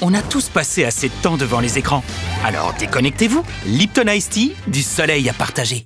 On a tous passé assez de temps devant les écrans. Alors déconnectez-vous. Lipton Ice Tea, du soleil à partager.